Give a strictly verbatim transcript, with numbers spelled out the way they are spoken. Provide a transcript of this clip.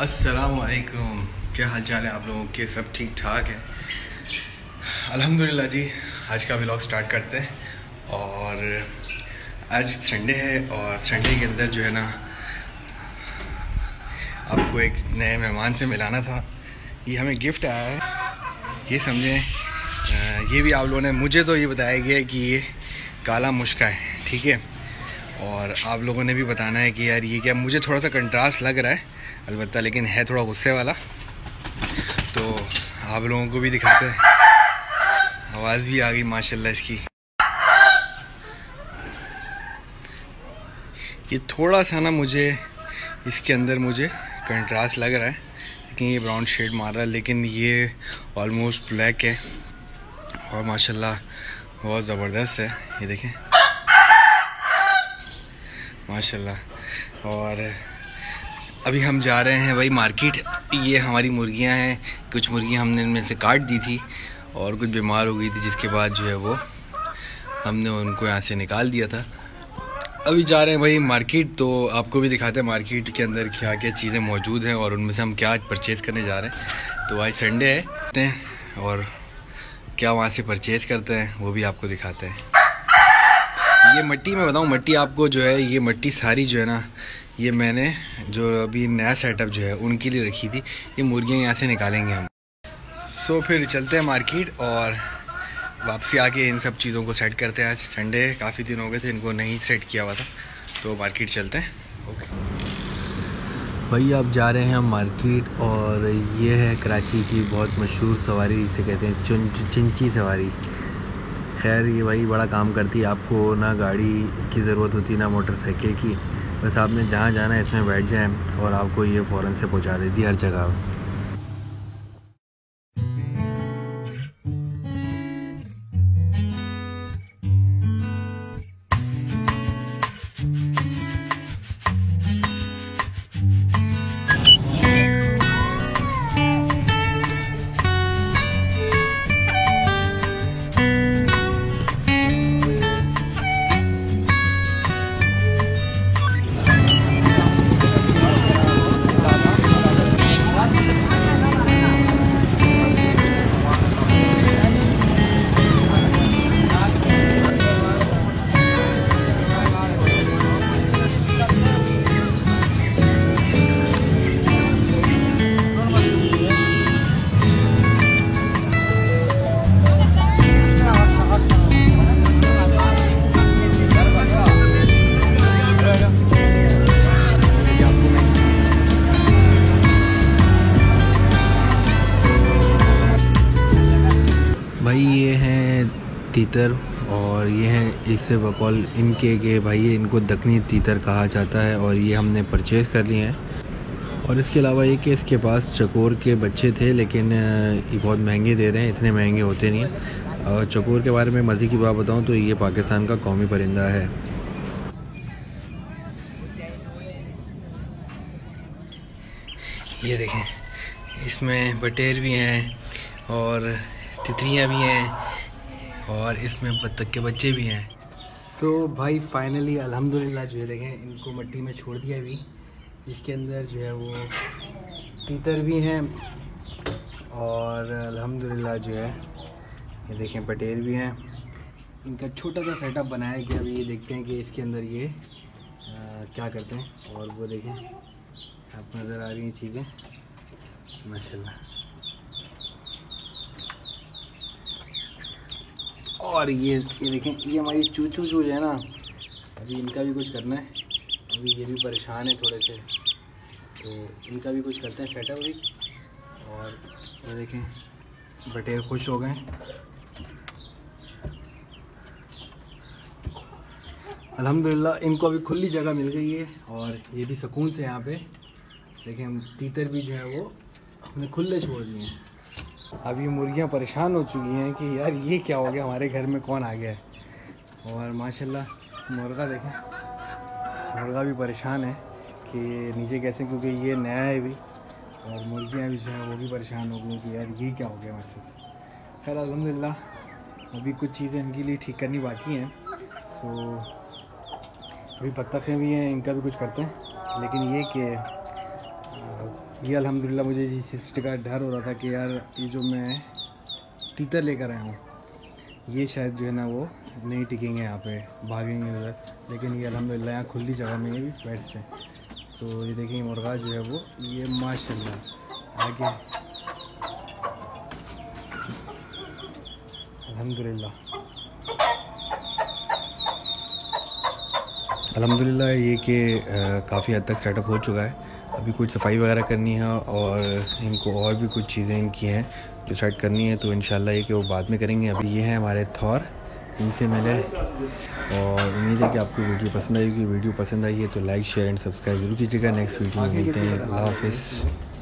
अस्सलामुअलैकुम, क्या हाल चाल है आप लोगों के? सब ठीक ठाक है अल्हम्दुलिल्लाह जी। आज का व्लॉग स्टार्ट करते हैं। और आज संडे है और संडे के अंदर जो है ना आपको एक नए मेहमान से मिलाना था। ये हमें गिफ्ट आया है, ये समझें। ये भी आप लोगों ने मुझे तो ये बताया गया कि ये काला मुश्का है, ठीक है। और आप लोगों ने भी बताना है कि यार ये क्या, मुझे थोड़ा सा कंट्रास्ट लग रहा है अलबत्ता, लेकिन है थोड़ा गुस्से वाला। तो आप लोगों को भी दिखाते हैं। आवाज़ भी आ गई माशाल्लाह इसकी। ये थोड़ा सा ना मुझे इसके अंदर मुझे कंट्रास्ट लग रहा है, लेकिन ये ब्राउन शेड मार रहा है, लेकिन ये ऑलमोस्ट ब्लैक है और माशाल्लाह बहुत ज़बरदस्त है। ये देखें माशाल्लाह। और अभी हम जा रहे हैं भाई मार्केट। ये हमारी मुर्गियां हैं, कुछ मुर्गियां हमने इनमें से काट दी थी और कुछ बीमार हो गई थी, जिसके बाद जो है वो हमने उनको यहाँ से निकाल दिया था। अभी जा रहे हैं भाई मार्केट, तो आपको भी दिखाते हैं मार्केट के अंदर क्या क्या चीज़ें मौजूद हैं और उनमें से हम क्या परचेज़ करने जा रहे हैं। तो आज संडे है और क्या वहाँ से परचेज़ करते हैं वो भी आपको दिखाते हैं। ये मट्टी मैं बताऊँ, मट्टी आपको जो है, ये मट्टी सारी जो है ना, ये मैंने जो अभी नया सेटअप जो है उनके लिए रखी थी। ये मुर्गियाँ यहाँ से निकालेंगे हम। सो फिर चलते हैं मार्केट और वापसी आके इन सब चीज़ों को सेट करते हैं। आज संडे, काफ़ी दिन हो गए थे इनको नहीं सेट किया हुआ था, तो मार्केट चलते हैं। ओके भाई आप जा रहे हैं हम मार्केट, और ये है कराची की बहुत मशहूर सवारी, इसे कहते हैं चुन चिंची सवारी। खैर ये भाई बड़ा काम करती है, आपको ना गाड़ी की ज़रूरत होती ना मोटरसाइकिल की, बस आपने जहाँ जाना है इसमें बैठ जाएं और आपको ये फ़ौरन से पहुँचा देती है हर जगह। भाई ये हैं तीतर, और ये हैं इससे बकौल इनके के भाई इनको दक्कनी तीतर कहा जाता है, और ये हमने परचेज़ कर लिए हैं। और इसके अलावा ये कि इसके पास चकोर के बच्चे थे, लेकिन ये बहुत महंगे दे रहे हैं, इतने महंगे होते नहीं हैं। और चकोर के बारे में मज़े की बात बताऊं तो ये पाकिस्तान का कौमी परिंदा है। ये देखें, इसमें बटेर भी हैं और तितलियाँ भी हैं और इसमें बत्तख के बच्चे भी हैं। सो so, भाई फाइनली अल्हम्दुलिल्लाह जो है देखें इनको मिट्टी में छोड़ दिया अभी। इसके अंदर जो है वो तीतर भी हैं और अल्हम्दुलिल्लाह जो है ये देखें बटेर भी हैं। इनका छोटा सा सेटअप बनाया कि अभी ये देखते हैं कि इसके अंदर ये आ, क्या करते हैं। और वो देखें आपको नज़र आ रही हैं चीज़ें माशाल्लाह। और ये ये देखें, ये हमारी चूचू जो है ना, अभी इनका भी कुछ करना है। अभी ये भी परेशान है थोड़े से, तो इनका भी कुछ करते हैं सेटअप अभी। और ये देखें बटेर खुश हो गए। अल्हम्दुलिल्लाह इनको अभी खुली जगह मिल गई है और ये भी सुकून से यहाँ पे देखें। तीतर भी जो है वो हमने खुले छोड़ दिए हैं। अब ये मुर्गियाँ परेशान हो चुकी हैं कि यार ये क्या हो गया, हमारे घर में कौन आ गया है। और माशाल्लाह मुर्गा देखें, मुर्गा भी परेशान है कि नीचे कैसे, क्योंकि ये नया है भी। और मुर्गियाँ भी जो हैं वो भी परेशान हो गई कि यार ये क्या हो गया हमारे साथ। खैर अल्हम्दुलिल्लाह अभी कुछ चीज़ें इनके लिए ठीक करनी बाकी हैं। सो अभी बत्तखें भी हैं, इनका भी कुछ करते हैं। लेकिन ये कि ये अल्हम्दुलिल्लाह मुझे इस चीज़ का डर हो रहा था कि यार ये जो मैं तीतर लेकर आया हूँ ये शायद जो है ना वो नहीं टिकेंगे यहाँ पे, भागेंगे उधर, लेकिन ये अल्हम्दुलिल्लाह यहाँ खुली जगह में ये भी बैठ हैं। तो ये देखेंगे मुर्गा जो है वो ये माशाल्लाह आगे अल्हम्दुलिल्लाह अल्हम्दुलिल्लाह ये कि काफ़ी हद तक सेटअप हो चुका है। अभी कुछ सफाई वगैरह करनी है और इनको और भी कुछ चीज़ें इनकी हैं जो सेट करनी है, तो इंशाल्लाह ये कि वो बाद में करेंगे। अभी ये हैं हमारे थॉर, इनसे मिले और उम्मीद है कि आपको वीडियो पसंद आएगी। वीडियो पसंद आई है तो लाइक शेयर एंड सब्सक्राइब जरूर कीजिएगा। नेक्स्ट वीडियो में मिलते हैं। अल्लाह हाफ़िज़।